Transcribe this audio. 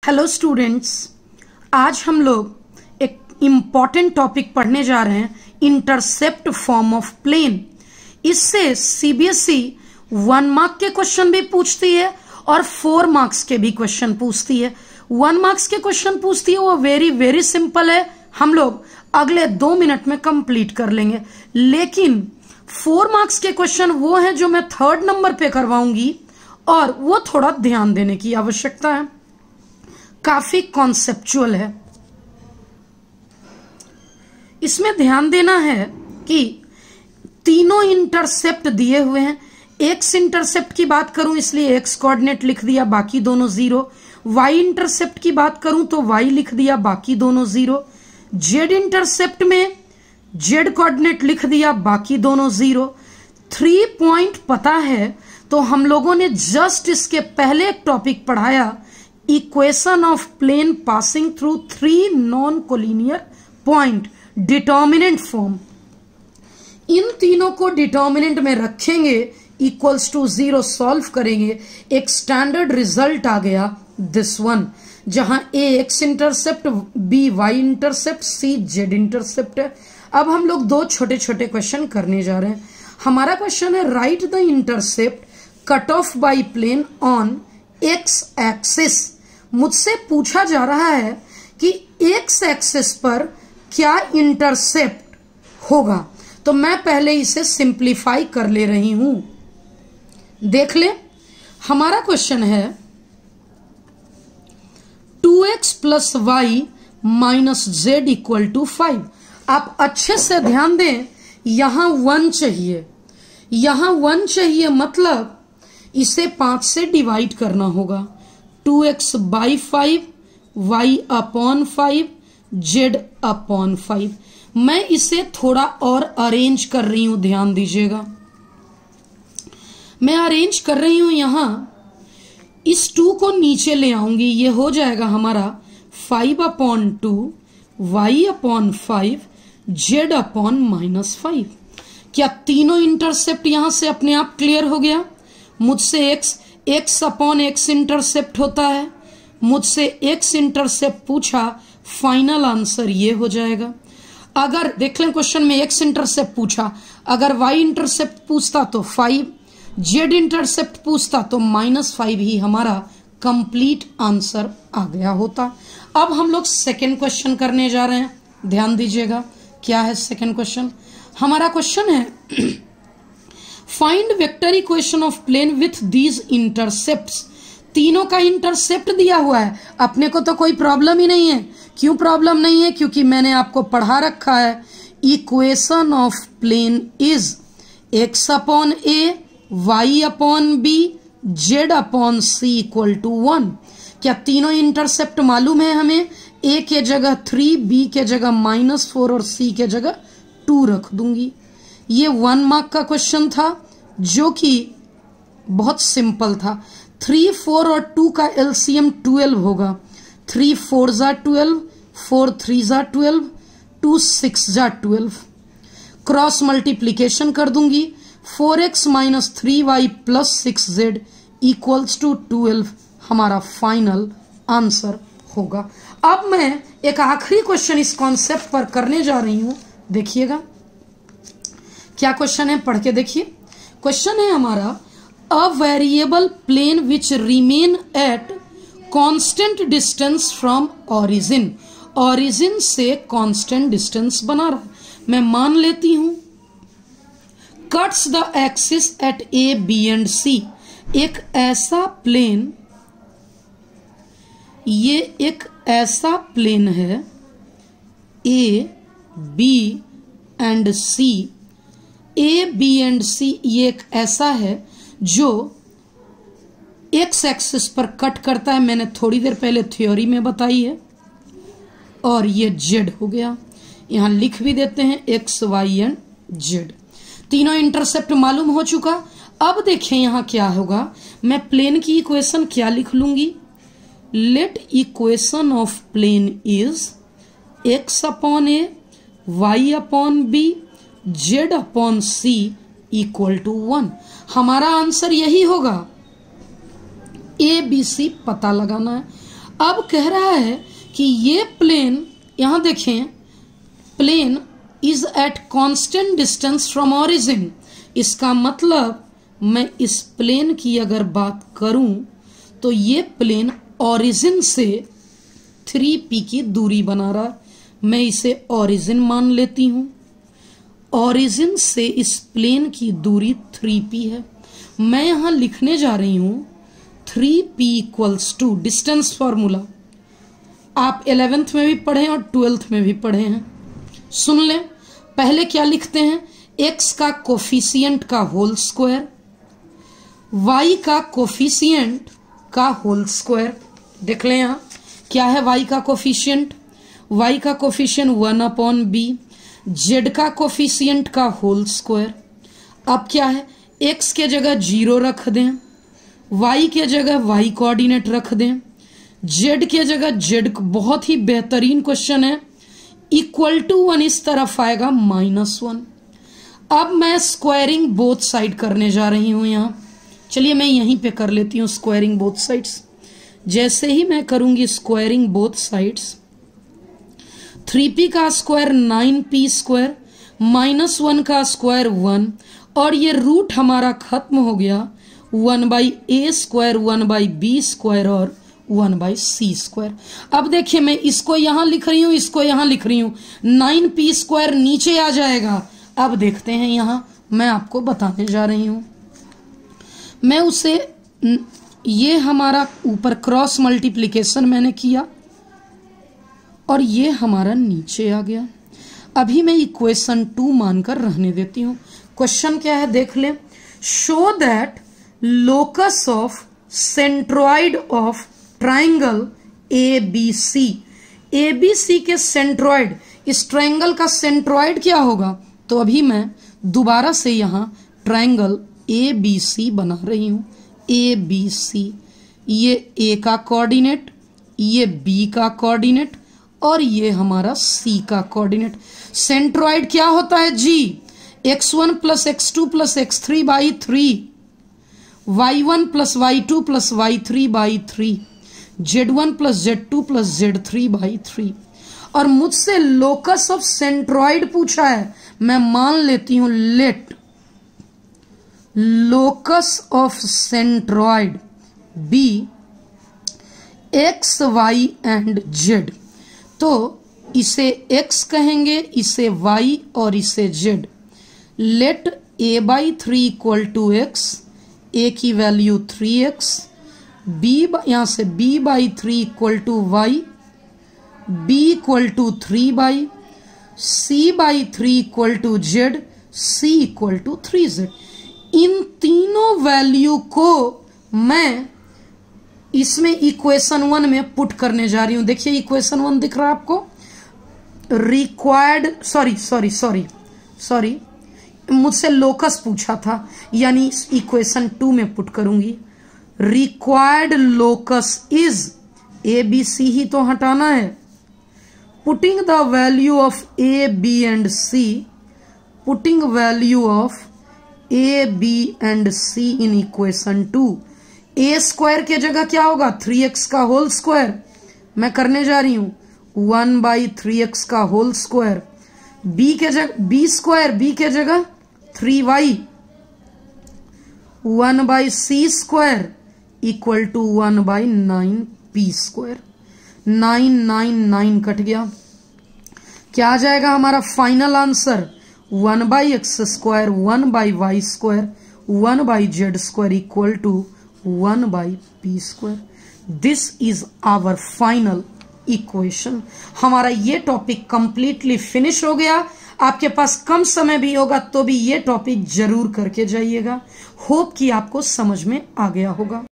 Hello students, आज हम लोग एक इम्पॉर्टेंट टॉपिक पढ़ने जा रहे हैं, इंटरसेप्ट फॉर्म ऑफ प्लेन। इससे सीबीएसई 1 मार्क के क्वेश्चन भी पूछती है और 4 मार्क्स के भी क्वेश्चन पूछती है। 1 मार्क्स के क्वेश्चन पूछती है वो वेरी सिंपल है, हम लोग अगले 2 मिनट में कंप्लीट कर लेंगे। लेकिन 4 मार्क्स के क्वेश्चन वो हैं जो मैं 3rd नंबर पे करवाऊंगी और वो थोड़ा ध्यान देने की आवश्यकता है, काफी कॉन्सेप्चुअल है। इसमें ध्यान देना है कि तीनों इंटरसेप्ट दिए हुए हैं। एक्स इंटरसेप्ट की बात करूं इसलिए एक्स कोऑर्डिनेट लिख दिया, बाकी दोनों 0। वाई इंटरसेप्ट की बात करूं तो वाई लिख दिया, बाकी दोनों 0। जेड इंटरसेप्ट में जेड कोऑर्डिनेट लिख दिया, बाकी दोनों 0। 3 पॉइंट पता है तो हम लोगों ने जस्ट इसके पहले एक टॉपिक पढ़ाया, equation of plane passing through 3 non collinear point, determinant form. इन तीनों को डिटर्मिनेंट में रखेंगे, इक्वल्स टू 0 सॉल्व करेंगे, एक स्टैंडर्ड रिजल्ट आ गया दिस वन, जहां A X intercept, B Y intercept, C Z intercept है। अब हम लोग 2 छोटे छोटे क्वेश्चन करने जा रहे हैं। हमारा क्वेश्चन है write the intercept cut off by plane on X axis. मुझसे पूछा जा रहा है कि एक्स एक्सिस पर क्या इंटरसेप्ट होगा, तो मैं पहले इसे सिंप्लीफाई कर ले रही हूं। देख ले, हमारा क्वेश्चन है 2x plus Y minus Z equal to 5। आप अच्छे से ध्यान दें, यहां 1 चाहिए, यहां 1 चाहिए, मतलब इसे 5 से डिवाइड करना होगा। 2x by 5, y upon 5, z upon 5। मैं इसे थोड़ा और अरेंज कर रही हूं, ध्यान दीजिएगा। मैं अरेंज कर रही हूं, यहां इस 2 को नीचे ले आऊंगी, ये हो जाएगा हमारा 5 upon 2, y upon 5, z upon -5। क्या तीनों इंटरसेप्ट यहां से अपने आप क्लियर हो गया? मुझसे x अपॉन x इंटरसेप्ट होता है, मुझसे x इंटरसेप्ट पूछा, फाइनल आंसर ये हो जाएगा। अगर देख लें क्वेश्चन में x इंटरसेप्ट पूछा, अगर y इंटरसेप्ट पूछता तो 5, z इंटरसेप्ट पूछता तो -5 ही हमारा कंप्लीट आंसर आ गया होता। अब हम लोग सेकेंड क्वेश्चन करने जा रहे हैं, ध्यान दीजिएगा। क्या है सेकेंड क्वेश्चन? हमारा क्वेश्चन है find vector equation of plane with these intercepts. तीनों का इंटरसेप्ट दिया हुआ है, अपने को तो कोई प्रॉब्लम ही नहीं है। क्यों प्रॉब्लम नहीं है? क्योंकि मैंने आपको पढ़ा रखा है, equation of plane is x upon a, y upon b, z upon c equal to 1। क्या तीनों इंटरसेप्ट मालूम है हमें? a के जगह 3, b के जगह -4 और c के जगह 2 रख दूंगी। ये 1 मार्क का क्वेश्चन था जो कि बहुत सिंपल था। 3, 4 और 2 का एलसीएम 12 होगा। 3 4 जा 12, 4 3 जा 12, 2 6 जा 12। क्रॉस मल्टीप्लीकेशन कर दूंगी, 4x minus 3y plus 6z equals to 12 हमारा फाइनल आंसर होगा। अब मैं एक आखिरी क्वेश्चन इस कॉन्सेप्ट पर करने जा रही हूं, देखिएगा क्या क्वेश्चन है, पढ़ के देखिए। क्वेश्चन है हमारा a variable plane which remain at constant distance from origin. Origin से कांस्टेंट डिस्टेंस बना रहा है, मैं मान लेती हूं। Cuts the axis at A B and C. एक ऐसा प्लेन, ये एक ऐसा प्लेन है, A B and C. A B and C ये एक ऐसा है जो एक्स एक्सिस पर कट करता है, मैंने थोड़ी देर पहले थ्योरी में बताई है। और ये जेड हो गया, यहां लिख भी देते हैं एक्स वाई एंड जेड। तीनों इंटरसेप्ट मालूम हो चुका। अब देखें यहां क्या होगा, मैं प्लेन की इक्वेशन क्या लिख लूंगी? Let equation of plane is X upon A, Y upon B, z upon c equal to 1। हमारा आंसर यही होगा, ए बी सी पता लगाना है। अब कह रहा है कि ये प्लेन, यहां देखें, plane is at constant distance from origin. इसका मतलब मैं इस प्लेन की अगर बात करूं तो ये प्लेन ओरिजिन से 3p की दूरी बना रहा। मैं इसे ओरिजिन मान लेती हूं। ओरिजिन से इस प्लेन की दूरी 3p है। मैं यहां लिखने जा रही हूं 3p equals to distance formula. आप 11th में भी पढ़े और 12th में भी पढ़े हैं, सुन लें। पहले क्या लिखते हैं, x का कोफिशिएंट का होल स्क्वायर, y का कोफिशिएंट का होल स्क्वायर। देख लें यहां क्या है y का कोफिशिएंट, y का कोफिशिएंट 1/b, z का कोफिशिएंट का होल स्क्वायर। अब क्या है, x के जगह 0 रख दें, y के जगह y कोऑर्डिनेट रख दें, z के जगह z। बहुत ही बेहतरीन क्वेश्चन है। इक्वल टू 1 इस तरफ आएगा -1। अब मैं स्क्वायरिंग बोथ साइड करने जा रही हूं यहां। चलिए मैं यहीं पे कर लेती हूं स्क्वायरिंग बोथ साइड्स। जैसे ही मैं करूंगी स्क्वायरिंग बोथ साइड्स, 3p का स्क्वायर 9p स्क्वायर, -1 का स्क्वायर 1, और ये रूट हमारा खत्म हो गया 1/a स्क्वायर, 1/b स्क्वायर और 1/c स्क्वायर। अब देखिए मैं इसको यहां लिख रही हूं, इसको यहां लिख रही हूं, 9p स्क्वायर नीचे आ जाएगा। अब देखते हैं यहां, मैं आपको बताने जा रही हूं। मैं उसे, ये हमारा ऊपर क्रॉस मल्टीप्लिकेशन मैंने किया और ये हमारा नीचे आ गया। अभी मैं इक्वेशन 2 मानकर रहने देती हूं। क्वेश्चन क्या है देख लें। Show that locus of centroid of triangle ABC। ABC के सेंट्रॉइड, इस ट्राइंगल का सेंट्रॉइड क्या होगा, तो अभी मैं दोबारा से यहां ट्राइंगल ABC बना रही हूं। ABC, ये A का कोऑर्डिनेट, ये B का कोऑर्डिनेट और ये हमारा C का कोऑर्डिनेट। सेंट्रॉइड क्या होता है जी, x1 + x2 + x3/3, y1 + y2 + y3/3, z1 + z2 + z3/3। और मुझसे लोकस ऑफ सेंट्रॉइड पूछा है। मैं मान लेती हूं let locus of centroid be x, y and z। तो इसे x कहेंगे, इसे y और इसे z। Let a/3 = x, a की वैल्यू 3x, b यहां से b/3 = y, b = 3y, c/3 = z, c = 3z। इन तीनों वैल्यू को मैं इसमें इक्वेशन 1 में पुट करने जा रही हूं। देखिए इक्वेशन 1 दिख रहा है आपको। रिक्वायर्ड, सॉरी, मुझसे लोकस पूछा था, यानी इक्वेशन 2 में पुट करूंगी। रिक्वायर्ड लोकस इज ABC ही तो हटाना है। Putting the value of A, B and C, putting value of A, B and C in equation 2। A square के जगह क्या होगा, 3x का होल स्क्वायर। मैं करने जा रही हूं 1/3x का होल स्क्वायर। B के जगह B स्क्वायर, B के जगह 3y, 1/c square equal to 1/9p square. 9 cut गया। क्या आ जाएगा हमारा final answer, 1/x square, 1/y square, 1/z square equal to 1/p square. This is our final equation. हमारा ये टॉपिक कंप्लीटली फिनिश हो गया। आपके पास कम समय भी होगा तो भी ये टॉपिक जरूर करके जाइएगा। होप कि आपको समझ में आ गया होगा।